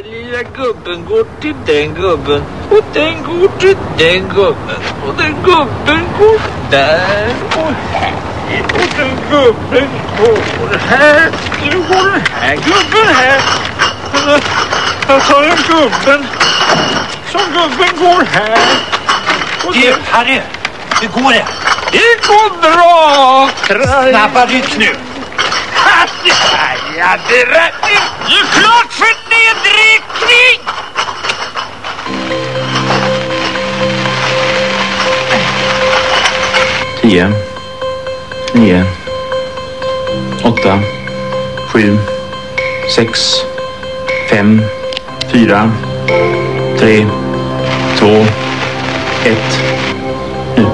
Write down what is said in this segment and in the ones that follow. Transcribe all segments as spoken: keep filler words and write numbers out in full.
Den lilla gubben går till den gubben. Och den går till den gubben. Och den gubben går där och här. Och den gubben går här. Nu går den här gubben här. Jag tar en gubben. Som gubben går här. Och du, Harry, hur går det? Det går bra. Snabba ryck nu. Ja, det är rätt. Det är klart för nedräkning. Tio, nio, åtta, sju, sex, fem, fyra, tre, två, ett. Nu.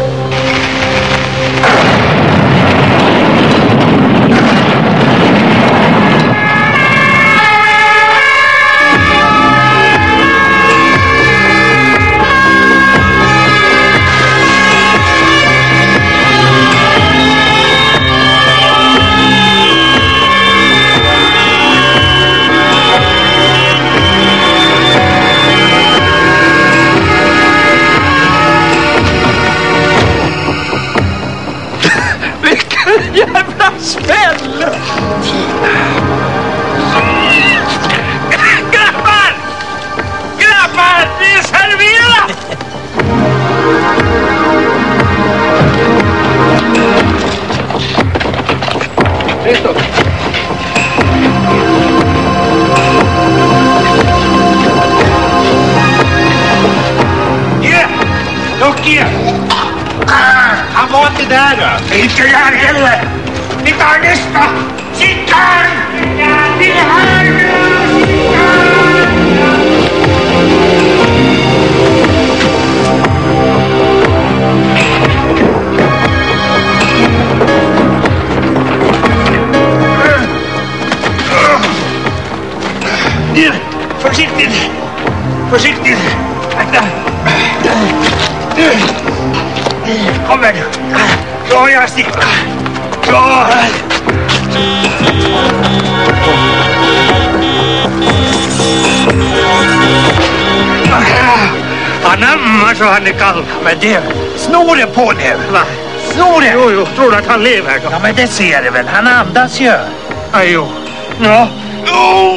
Jävla smäll! Grabbar! Grabbar, det är serverat! Resto. Yeah! Look here! Han var inte där då. Inte jag heller! Ni tar nästa! Sittan! Det är här nu! Du, försiktigt! Försiktigt! Akta! Kom här nu! Ja, jag sticker! Ja! Han ammar så han är kall. Men det, snor det på nu! Va? Snor det! Jo, jo, tror du att han lever då? Ja, men det ser du väl, han andas ju! Ja, jo. Ja. Jo!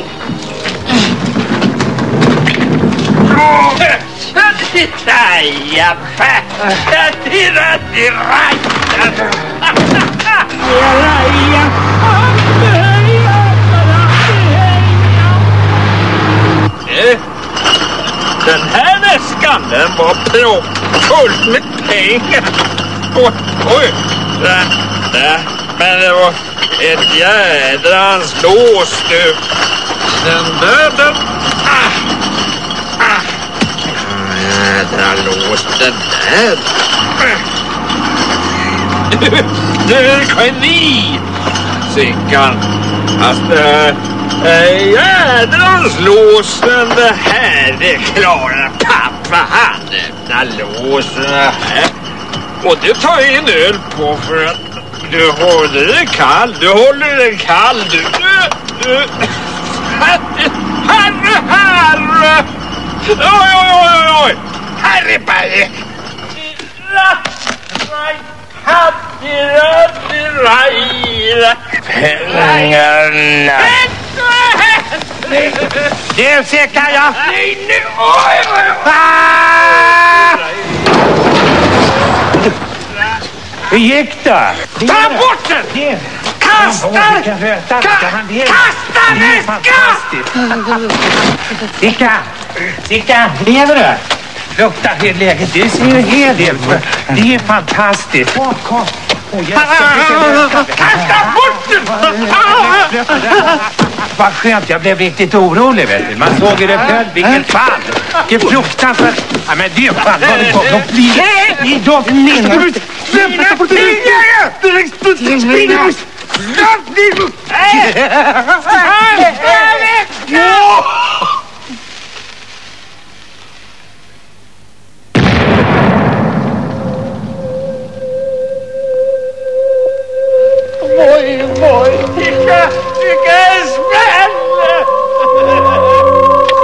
Den här väskan, den var proppfull med pengar. Oj, oj. Där, där. Men det var ett jädrans lås nu. Den där, den... Ah, ah. Jädra lås, den där. Du är geni, Sickan. Fast äh, jädrans lås, den det här, det klarar pappa. Han öppnar låsen här. Och det tar jag en öl på för att du håller den kall. Du håller den kall, du. du. Herre, herre! Oj, oj, oj, oj! Herre, berg! Pengarna! Det är säkert, ja! Nej, nu! Oj, oj, oj! Hur gick det? Ta bort den! Kasta! Kasta väskan! Sickan! Sickan, lever du? Lukta hur läget, du ser ju helt ut. Det är fantastiskt. Kom, kom. Kasta bort den! Vad skönt, jag blev riktigt orolig, vet du. Man såg ju det själv, vilket fall. Vilket fruktansvärt. Ja, men det är fan, vad det går. De blir... Nej, de minnar. Släpp bort den! Spring! Oj, oj, vilka, vilka smäll!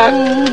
Äh,